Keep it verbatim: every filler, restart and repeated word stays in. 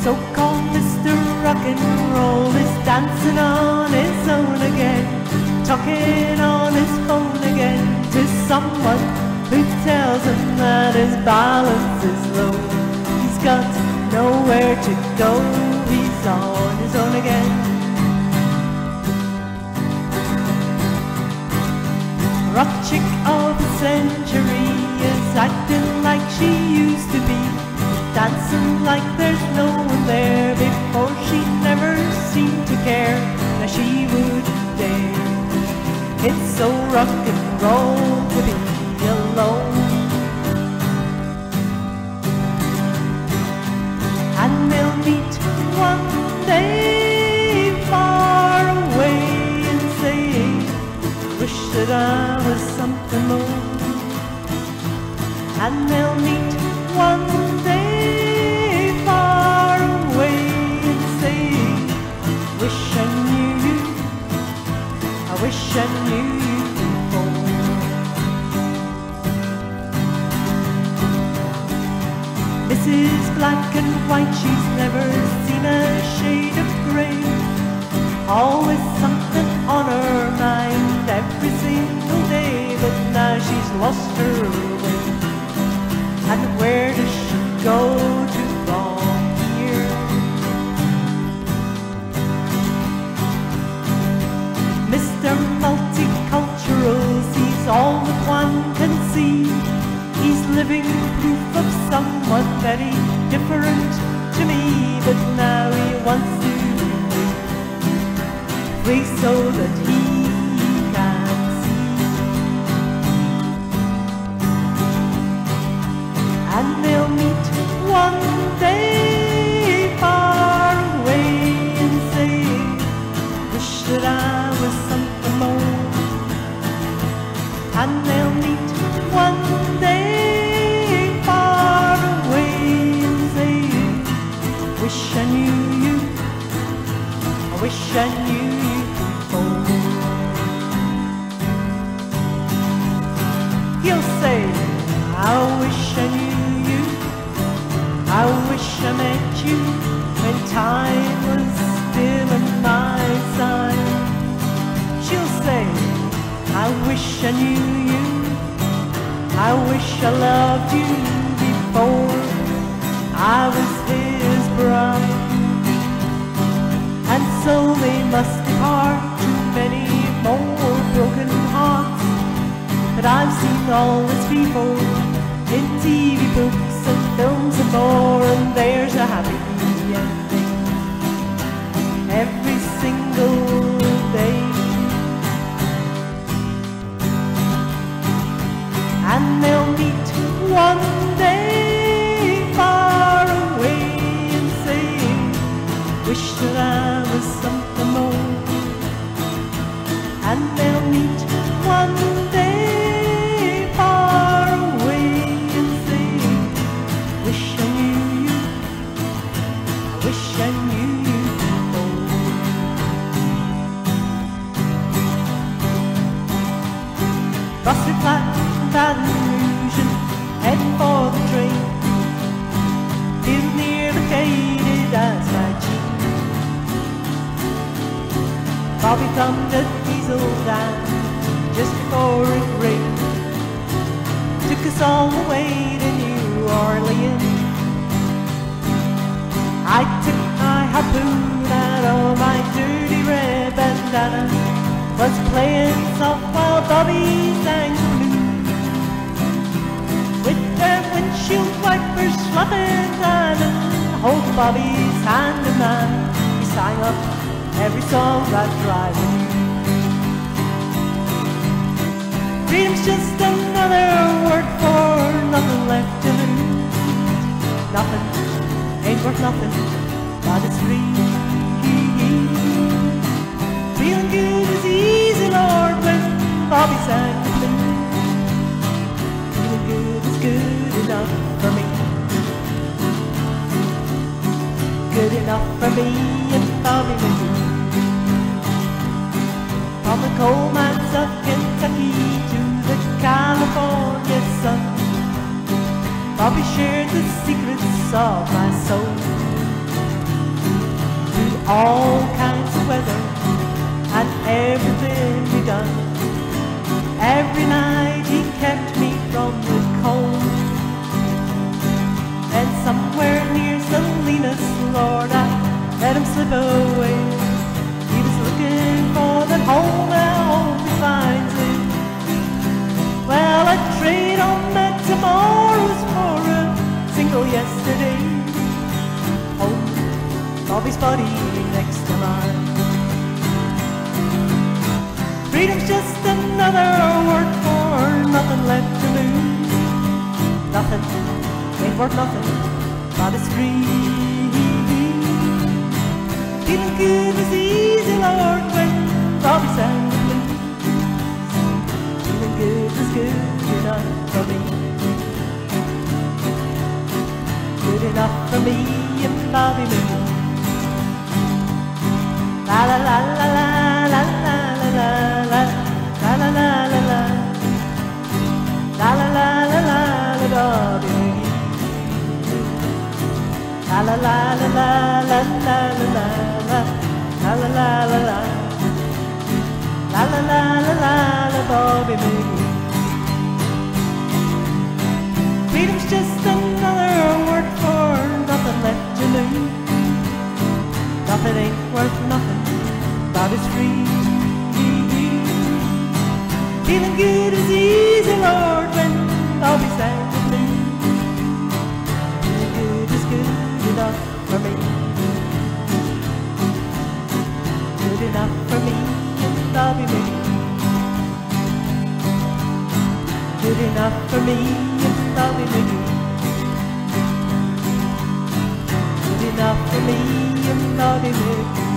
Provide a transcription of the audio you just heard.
So-called Mister Rock and Roll is dancing on his own again, talking on his phone again to someone who tells him that his balance is low. He's got nowhere to go, he's on his own again. Rock chick of the century is acting like she used to be, dancing like there's no one there. Before she never seemed to care, now she wouldn't dare. It's so rock and roll to be alone. And they'll meet one day far away and say, wish that I was something more. And they'll meet one day far away and say, wish I knew you, I wish I knew you before. Missus Black and White, she's never seen a shade of grey, always something on her mind every single day, but now she's lost her way. And where does she go to from here? Mister Multicultural sees all that one can see. He's living proof of someone very different to me, but now he wants to be free so that he can see. And they'll meet one day far away and say, wish that I was something more. And they'll meet one day far away and say, wish I knew you, I wish I knew you before. He'll say, I wish I knew you, I wish I met you when time was still on my side. She'll say, I wish I knew you, I wish I loved you before I was his bride. And so they must depart to many more broken hearts that I've seen always before in T V, books and films and more, and there's a happy ending every single day. And they'll meet one day far away and say, wish that I was something more. And they'll meet one day far away and say, wish I knew you, I wish I knew you before. Cross your flat Baton Rouge and head for the train, feel near vacated as my cheek. Bobby thumbed a diesel down just before it rained, took us all the way to New Orleans. I took my harpoon out of my dirty red bandana, was playing soft while Bobby sang the blues. With their windshield wipers slapping time and holding Bobby's hand in mine, he sang up every song that drive with you. Freedom's just another word for nothing left to lose. Nothing ain't worth nothing, but it's free. Feeling good is easy, Lord, when Bobby sang the blues. Good is good enough for me, good enough for me and Bobby McGee. From the coal mines of Kentucky to the California sun, Bobby shared the secrets of my soul. all kinds of weather and everything he done. Every night he kept me from the cold. And somewhere near Salinas, Lord, I let him slip away. He was looking for that home, I hope he finds it. Well, I'd trade on that tomorrow's for a single yesterday. Oh, Bobby's body next to mine. Freedom's just another word for nothing left to lose. Nothing ain't worth nothing, but it's free. Feeling good was easy, Lord, when Bobby sang the blues. Feeling good was good enough for me. Good enough for me and Bobby McGee. La la la la la la la la la la la la la la la la la la la la Bobby McGee. La la la la la la la la la la la la la la la la la la la la Bobby McGee. Freedom's just another word for nothing left to lose. Nothing ain't worth nothing, but it's free. Feeling good is easy, Lord, when Bobby sang the blues. Feeling good is good enough for me. Good enough for me and Bobby McGee. Good enough for me and Bobby McGee. Good enough for me and Bobby McGee.